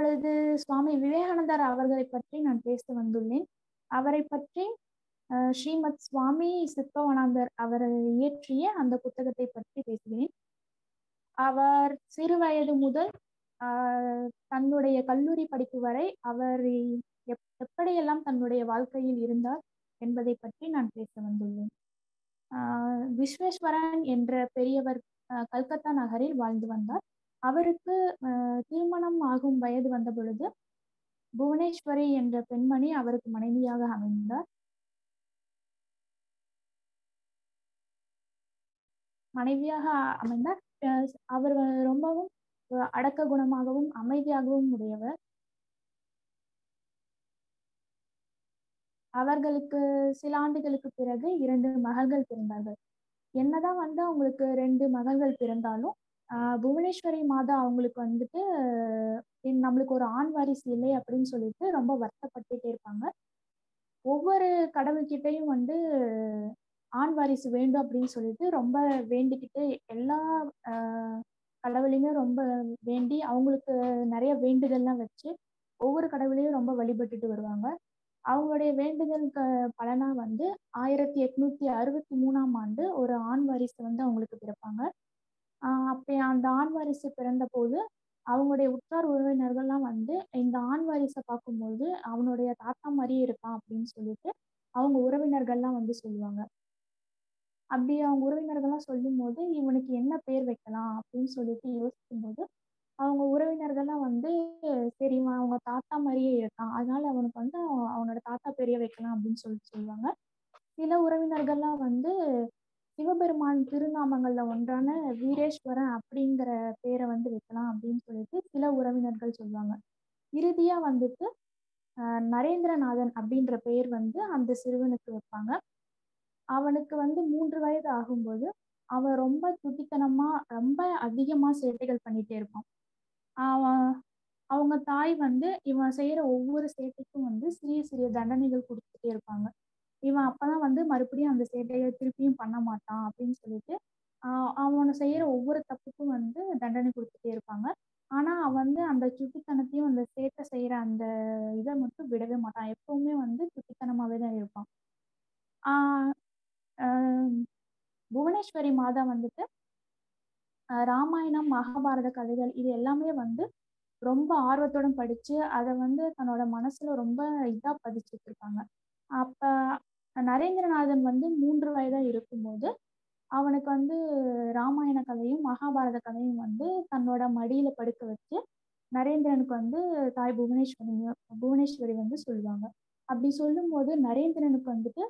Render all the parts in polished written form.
இப்பொழுது சுவாமி விவேகானந்தர் அவர்களை பற்றி நான் பேச வந்துள்ளேன். அவரை பற்றி ஸ்ரீமத் சுவாமி சித்பவானந்தர் அவர் இயற்றிய அந்த புத்தகத்தை பற்றி பேசுகிறேன். அவர் சிறு வயது முதல் தன்னுடைய கல்லூரி படிப்பு வரை அவர் எப்படியெல்லாம் தன்னுடைய வாழ்க்கையில் இருந்தார் என்பதை பற்றி நான் பேச வந்துள்ளேன். விஸ்வேஸ்வரன் என்ற பெரியவர் கல்கத்தா நகரில் வாழ்ந்து வந்தார். அவருக்கு திருமணம் ஆகும் வயது வந்த பொழுது புவனேஸ்வரி என்ற பெண்மணி அவருக்கு மனைவியாக அமைந்தார். அவர் ரொம்பவும் அடக்க குணமாகவும் அமைதியாகவும் உடையவர். அவர்களுக்கு சில ஆண்டுகளுக்கு பிறகு 2 மகள்கள் பிறந்தார்கள். என்னதான் அவங்களுக்கு 2 மகள்கள் பிறந்தாலும் புவனேஸ்வரி மாதா அவங்களுக்கு வந்துட்டு நம்மளுக்கு ஒரு ஆண் வாரிசு இல்லை அப்படின்னு சொல்லிட்டு ரொம்ப வருத்தப்பட்டுட்டே இருப்பாங்க. ஒவ்வொரு கடவுள்கிட்டையும் ஆண் வாரிசு வேண்டும் அப்படின்னு சொல்லிட்டு ரொம்ப வேண்டிக்கிட்டு எல்லா கடவுளையுமே ரொம்ப வேண்டி அவங்களுக்கு நிறைய வேண்டுதல்லாம் வச்சு ஒவ்வொரு கடவுளையும் ரொம்ப வழிபட்டுட்டு வருவாங்க. அவங்களுடைய வேண்டுதலுக்கு பலனா 1863ஆம் ஆண்டு ஒரு ஆண் வாரிசு அவங்களுக்கு பிறப்பாங்க. அப்ப அந்த ஆண் வாரிசு பிறந்த போது அவங்களுடைய உற்றார் உறவினர்கள்லாம் இந்த ஆண் வாரிசை பார்க்கும்போது அவனுடைய தாத்தா மாதிரியே இருக்கான் அப்படின்னு சொல்லிட்டு அவங்க உறவினர்கள்லாம் சொல்லுவாங்க. அப்படி அவங்க உறவினர்கள்லாம் சொல்லும் போது இவனுக்கு என்ன பேர் வைக்கலாம் அப்படின்னு சொல்லிட்டு யோசிக்கும் போது அவங்க உறவினர்கள்லாம் சரி அவங்க தாத்தா மாதிரியே இருக்கான், அதனால அவனுக்கு அவனோட தாத்தா பேரையே வைக்கலாம் அப்படின்னு சொல்லிட்டு சொல்லுவாங்க. சில உறவினர்கள்லாம் சிவபெருமான் திருநாமங்கள்ல ஒன்றான வீரேஸ்வரன் அப்படிங்கிற பேரை வைக்கலாம் அப்படின்னு சொல்லிட்டு சில உறவினர்கள் சொல்லுவாங்க. இறுதியா நரேந்திரநாதன் அப்படின்ற பெயர் அந்த சிறுவனுக்கு வைப்பாங்க. அவனுக்கு 3 வயது ஆகும்போது அவன் ரொம்ப துட்டித்தனமா ரொம்ப அதிகமா சேட்டைகள் பண்ணிட்டே இருப்பான். அவன் அவங்க தாய் இவன் செய்யற ஒவ்வொரு சேட்டைக்கும் சிறிய சிறிய தண்டனைகள் கொடுத்துட்டே இருப்பாங்க. இவன் அப்பதான் மறுபடியும் அந்த சேட்டையை திருப்பியும் பண்ண மாட்டான் அப்படின்னு சொல்லிட்டு அவனை செய்யற ஒவ்வொரு தப்புக்கும் தண்டனை கொடுத்துட்டே இருப்பாங்க. ஆனா அவன் அந்த சுட்டித்தனத்தையும் அந்த சேட்டை செய்யற அந்த இதை மட்டும் விடவே மாட்டான். எப்பவுமே சுட்டித்தனமாவே தான் இருப்பான். புவனேஸ்வரி மாதா ராமாயணம் மகாபாரத கதைகள் இது எல்லாமே ரொம்ப ஆர்வத்துடன் படிச்சு அதை தன்னோட மனசுல ரொம்ப இதா பதிச்சுட்டு இருக்காங்க. அப்ப நரேந்திரநாதன் 3 வயதா இருக்கும்போது அவனுக்கு ராமாயண கதையும் மகாபாரத கதையும் தன்னோட மடியில படுக்க வச்சு நரேந்திரனுக்கு தாய் புவனேஸ்வரி சொல்லுவாங்க. அப்படி சொல்லும் போது நரேந்திரனுக்கு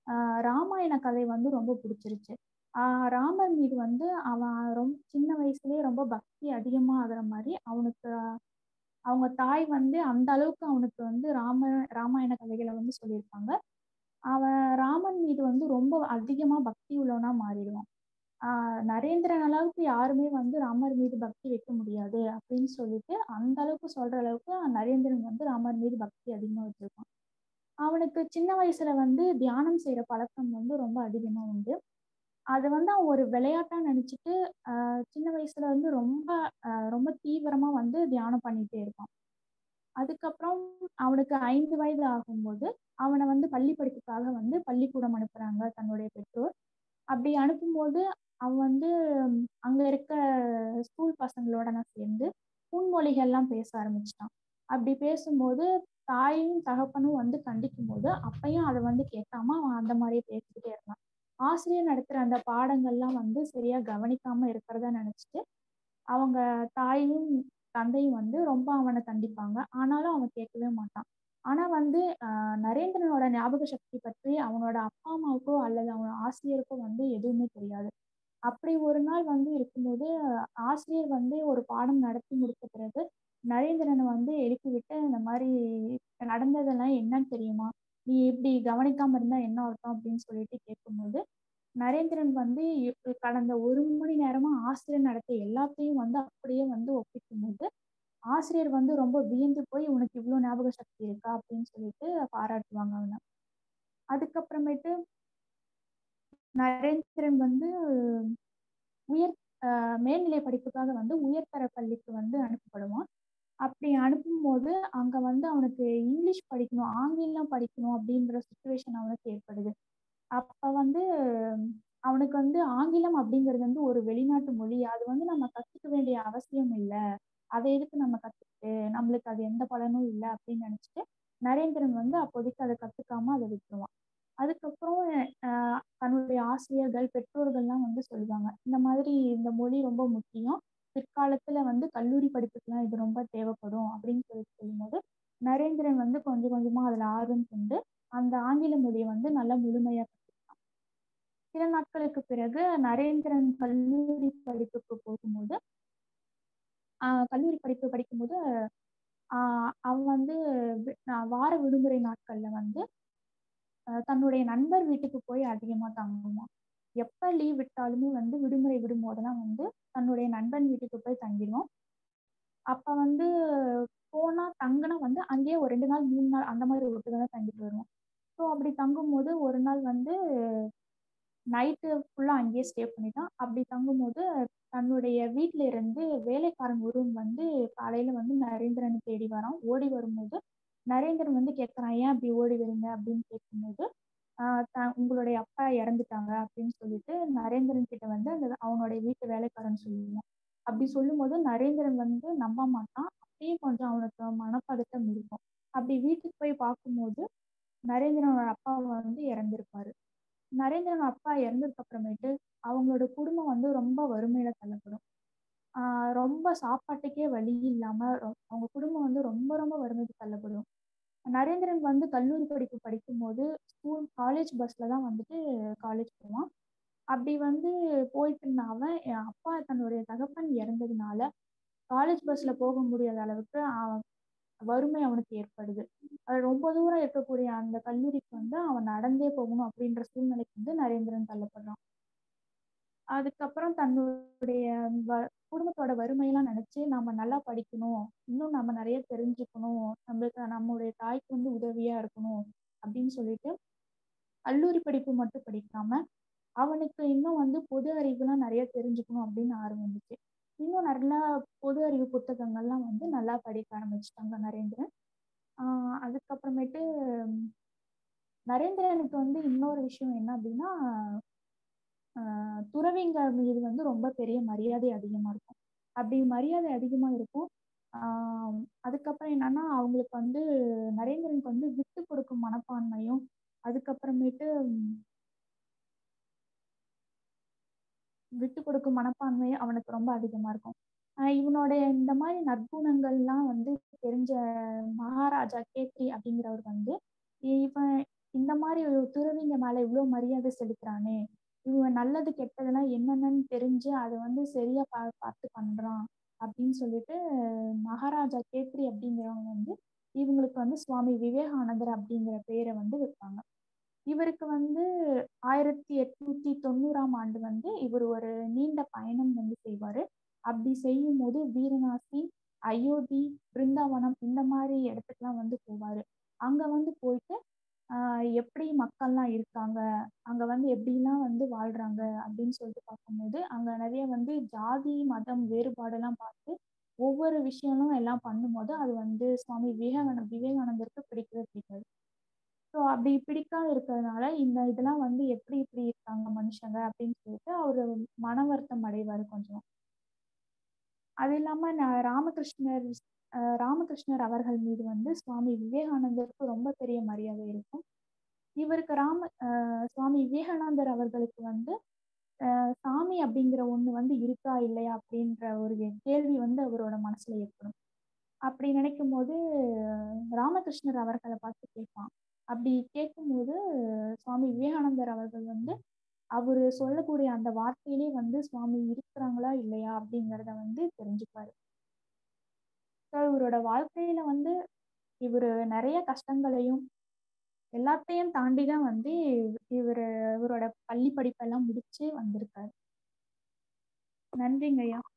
ராமாயண கதை ரொம்ப பிடிச்சிருச்சு. ராமர் மீது அவன் ரொம்ப சின்ன வயசுலயே ரொம்ப பக்தி அதிகமா ஆகுற மாதிரி அவனுக்கு அவங்க தாய் அந்த அளவுக்கு அவனுக்கு ராமாயண கதைகளை சொல்லியிருப்பாங்க. அவன் ராமன் மீது ரொம்ப அதிகமா பக்தி உள்ளவனா மாறிடுவான். நரேந்திரன் அளவுக்கு யாருமே ராமர் மீது பக்தி வைக்க முடியாது அப்படின்னு சொல்லிட்டு அந்த அளவுக்கு சொல்ற அளவுக்கு நரேந்திரன் ராமர் மீது பக்தி அதிகமா வச்சிருப்பான். அவனுக்கு சின்ன வயசுல தியானம் செய்யற பழக்கம் ரொம்ப அதிகமா உண்டு. அது அவன் ஒரு விளையாட்டா நினைச்சிட்டு சின்ன வயசுல ரொம்ப ரொம்ப தீவிரமா தியானம் பண்ணிட்டே இருப்பான். அதுக்கப்புறம் அவனுக்கு 5 வயது ஆகும்போது அவனை பள்ளி படிப்புக்காக பள்ளிக்கூடம் அனுப்புறாங்க தன்னுடைய பெற்றோர். அப்படி அனுப்பும்போது அவன் அங்க இருக்க ஸ்கூல் பசங்களோட நான் சேர்ந்து புன்மொழிகள்லாம் பேச ஆரம்பிச்சிட்டான். அப்படி பேசும்போது தாயும் தகப்பனும் கண்டிக்கும் போது அப்பையும் அதை கேட்காம அவன் அந்த மாதிரியே பேசிக்கிட்டே இருந்தான். ஆசிரியர் நடத்துற அந்த பாடங்கள்லாம் சரியா கவனிக்காம இருக்கிறதா நினைச்சிட்டு அவங்க தாயும் தந்தையும் ரொம்ப அவனை கண்டிப்பாங்க. ஆனாலும் அவன் கேட்கவே மாட்டான். ஆனா நரேந்திரனோட ஞாபக சக்தி பற்றி அவனோட அப்பா அம்மாவுக்கோ அல்லது அவனோட ஆசிரியருக்கோ எதுவுமே தெரியாது. அப்படி ஒரு நாள் இருக்கும்போது ஆசிரியர் ஒரு பாடம் நடத்தி முடித்த பிறகு நரேந்திரனை எழுப்பி விட்டு இந்த மாதிரி நடந்ததெல்லாம் என்னன்னு தெரியுமா, நீ இப்படி கவனிக்காம இருந்தா என்ன அர்த்தம் அப்படின்னு சொல்லிட்டு கேட்கும்போது நரேந்திரன் கடந்த 1 மணி நேரமா ஆசிரியர் நடத்த எல்லாத்தையும் அப்படியே ஒப்பிக்கும் போது ஆசிரியர் ரொம்ப வியந்து போய் உனக்கு இவ்வளவு ஞாபக சக்தி இருக்கா அப்படின்னு சொல்லிட்டு பாராட்டுவாங்க அவனை. அதுக்கப்புறமேட்டு நரேந்திரன் உயர் மேல்நிலை படிப்புக்காக உயர்தர பள்ளிக்கு அனுப்பப்படுவான். அப்படி அனுப்பும்போது அங்க வந்து அவனுக்கு இங்கிலீஷ் படிக்கணும், ஆங்கிலம் படிக்கணும் அப்படின்ற சிச்சுவேஷன் அவனுக்கு ஏற்படுது. அப்ப வந்து அவனுக்கு வந்து ஆங்கிலம் அப்படிங்கிறது வந்து ஒரு வெளிநாட்டு மொழி. அது வந்து நம்ம கத்துக்க வேண்டிய அவசியம் இல்ல. அத எதுக்கு நம்ம கத்துக்கிட்டு, நம்மளுக்கு அது எந்த பலனும் இல்ல அப்படின்னு நினைச்சுட்டு, நரேந்திரன் வந்து அப்போதைக்கு அத கத்துக்காம அத விட்டுருவான். அதுக்கப்புறம் அ தன்னுடைய ஆசிரியர்கள், பெற்றோர்கள்லாம் வந்து சொல்லுவாங்க. இந்த மாதிரி இந்த மொழி ரொம்ப முக்கியம். பிற்காலத்துல வந்து கல்லூரி படிப்புக்குலாம் இது ரொம்ப தேவைப்படும் அப்படின்னு சொல்லும்போது, நரேந்திரன் வந்து கொஞ்சம் கொஞ்சமா அதுல ஆர்வம் கொண்டு, அந்த ஆங்கில மொழிய வந்து நல்லா முழுமையா கத்துக்கிட்டான். சில நாட்களுக்கு பிறகு நரேந்திரன் கல்லூரி படிப்புக்கு போகும்போது, கல்லூரி படிப்பு படிக்கும்போது, அ அவன் வந்து வார விடுமுறை நாட்கள்ல வந்து தன்னுடைய நண்பர் வீட்டுக்கு போய் அதிகமா தங்குவான். எப்ப லீவ் விட்டாலுமே வந்து விடுமுறை விடும்போதெல்லாம் வந்து தன்னுடைய நண்பன் வீட்டுக்கு போய் தங்கிருவான். அப்ப வந்து போனா தங்குனா வந்து அங்கேயே ஒரு 2 நாள், 3 நாள் அந்த மாதிரி ஒட்டுக்கா தான் தங்கிட்டு வருவான். ஸோ அப்படி தங்கும்போது ஒரு நாள் வந்து நைட்டு ஃபுல்லா அங்கேயே ஸ்டே பண்ணிட்டான். அப்படி தங்கும்போது தன்னுடைய வீட்ல இருந்து வேலைக்காரன் ஒருவன் வந்து காலையில வந்து நரேந்திரன தேடி வரான். ஓடி வரும்போது நரேந்திரன் வந்து கேட்கறான், "ஏன் அப்படி ஓடி வரீங்க?" அப்படின்னு கேட்கும்போது, "ஆ உங்களுடைய அப்பா இறந்துட்டாங்க" அப்படின்னு சொல்லிட்டு நரேந்திரன் கிட்ட வந்து அந்த அவனுடைய வீட்டு வேலைக்காரன் சொல்லுவான். அப்படி சொல்லும்போது நரேந்திரன் வந்து நம்ப மாட்டான். அப்பயும் கொஞ்சம் அவனுக்கு மனப்பதட்டம் இருக்கும். அப்படி வீட்டுக்கு போய் பார்க்கும்போது நரேந்திரனோட அப்பா வந்து இறந்திருப்பாரு. நரேந்திரன் அப்பா இறந்ததுக்கு அப்புறமேட்டு அவங்களோட குடும்பம் வந்து ரொம்ப வறுமையில தள்ளப்படும். ரொம்ப சாப்பாட்டுக்கே வழி இல்லாம அவங்க குடும்பம் வந்து ரொம்ப ரொம்ப வறுமைக்கு தள்ளப்படும். நரேந்திரன் வந்து கல்லூரி படிப்பு படிக்கும்போது காலேஜ் பஸ்ல தான் வந்துட்டு காலேஜ் போவான். அப்படி வந்து போயிட்டு இருந்த அவன் என் அப்பா தன்னுடைய தகப்பன் இறந்ததுனால காலேஜ் பஸ்ல போக முடியாத அளவுக்கு வறுமை அவனுக்கு ஏற்படுது. அது ரொம்ப தூரம் இருக்கக்கூடிய அந்த கல்லூரிக்கு வந்து அவன் நடந்தே போகணும் அப்படின்ற சூழ்நிலைக்கு வந்து நரேந்திரன் தள்ளப்படுறான். அதுக்கப்புறம் தன்னுடைய வ குடும்பத்தோட வறுமையெல்லாம் நினைச்சு நாம நல்லா படிக்கணும். இன்னும் நம்ம நிறைய தெரிஞ்சுக்கணும். நம்மளுக்கு நம்முடைய தாய்க்கு வந்து உதவியா இருக்கணும் அப்படின்னு சொல்லிட்டு கல்லூரி படிப்பு மட்டும் படிக்காம, அவனுக்கு இன்னும் வந்து பொது அறிவுலாம் நிறைய தெரிஞ்சுக்கணும் அப்படின்னு ஆர்வம் வந்துச்சு. இன்னும் நல்லா பொது அறிவு புத்தகங்கள்லாம் வந்து நல்லா படிக்க ஆரம்பிச்சுட்டாங்க நரேந்திரன். அதுக்கப்புறமேட்டு நரேந்திரனுக்கு வந்து இன்னொரு விஷயம் என்ன அப்படின்னா, துறவிங்க மீது வந்து ரொம்ப பெரிய மரியாதை அதிகமா இருக்கும். அப்படி மரியாதை அதிகமா இருக்கும். அதுக்கப்புறம் என்னன்னா, அவங்களுக்கு வந்து நரேந்திரனுக்கு வந்து விட்டு கொடுக்கும் மனப்பான்மையும், அதுக்கப்புறமேட்டு விட்டு கொடுக்கும் மனப்பான்மை அவனுக்கு ரொம்ப அதிகமா இருக்கும். இவனுடைய இந்த மாதிரி நற்குணங்கள்லாம் வந்து தெரிஞ்ச மகாராஜா கேத்ரி அப்படிங்கிறவர் வந்து, இவன் இந்த மாதிரி ஒரு துறவிங்க மேல இவ்ளோ மரியாதை செலுத்துறானே, இவன் நல்லது கெட்டதெல்லாம் என்னென்னன்னு தெரிஞ்சு அதை வந்து சரியா பார்த்து பண்றான் அப்படின்னு சொல்லிட்டு மகாராஜா கேத்ரி அப்படிங்கிறவங்க வந்து இவங்களுக்கு வந்து சுவாமி விவேகானந்தர் அப்படிங்கிற பேரை வந்து வைப்பாங்க. இவருக்கு வந்து 1890ஆம் ஆண்டு வந்து இவர் ஒரு நீண்ட பயணம் வந்து செய்வாரு. அப்படி செய்யும்போது வீரணாசி, அயோத்தி, பிருந்தாவனம் இந்த மாதிரி இடத்துக்குலாம் வந்து போவாரு. அங்க வந்து போயிட்டு எப்படி மக்கள்லாம் இருக்காங்க, அங்க வந்து எப்படிலாம் வந்து வாழ்றாங்க அப்படின்னு சொல்லிட்டு பார்க்கும்போது, அங்க நிறைய வந்து ஜாதி, மதம் வேறுபாடெல்லாம் பார்த்து ஒவ்வொரு விஷயமும் எல்லாம் பண்ணும்போது, அது வந்து சுவாமி விவேகானந்தருக்கு பிடிக்கவே பிடிக்காது. ஸோ அப்படி பிடிக்காம இருக்கிறதுனால, இதெல்லாம் வந்து எப்படி இப்படி இருக்காங்க மனுஷங்க அப்படின்னு சொல்லிட்டு அவரு மன வருத்தம் அடைவாரு கொஞ்சம். அது இல்லாம ராமகிருஷ்ணர் அவர்கள் மீது வந்து சுவாமி விவேகானந்தருக்கு ரொம்ப பெரிய மரியாதை இருக்கும். இவருக்கு சுவாமி விவேகானந்தர் அவர்களுக்கு வந்து சாமி அப்படிங்கிற ஒண்ணு வந்து இருக்கா இல்லையா அப்படின்ற ஒரு கேள்வி வந்து அவரோட மனசுல ஏற்படும். அப்படி நினைக்கும்போது ராமகிருஷ்ணர் அவர்களை பார்த்து கேட்பான். அப்படி கேட்கும்போது சுவாமி விவேகானந்தர் அவர்கள் வந்து அவரு சொல்லக்கூடிய அந்த வார்த்தையிலே வந்து சுவாமி இருக்கிறாங்களா இல்லையா அப்படிங்கிறத வந்து தெரிஞ்சுப்பாரு. ஸோ இவரோட வாழ்க்கையில வந்து இவரு நிறைய கஷ்டங்களையும் எல்லாத்தையும் தாண்டி தான் வந்து இவரோட பள்ளி படிப்பெல்லாம் முடிச்சு வந்திருக்காரு. நன்றிங்க ஐயா.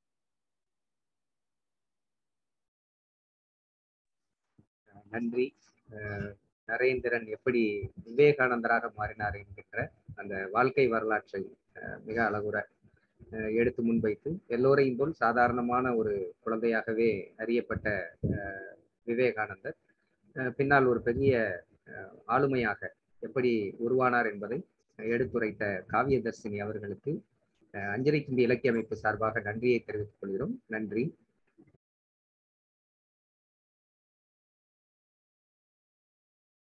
நன்றி. நரேந்திரன் எப்படி விவேகானந்தராக மாறினார் என்கின்ற அந்த வாழ்க்கை வரலாற்றை மிக அழகுற எடுத்து முன்வைத்து எல்லோரையும் போல் சாதாரணமான ஒரு குழந்தையாகவே அறியப்பட்ட விவேகானந்தர் பின்னால் ஒரு பெரிய ஆளுமையாக எப்படி உருவானார் என்பதை எடுத்துரைத்த காவியதர்சினி அவர்களுக்கு அஞ்சரை தும்பி இலக்கிய அமைப்பு சார்பாக நன்றியை தெரிவித்துக் கொள்கிறோம். நன்றி.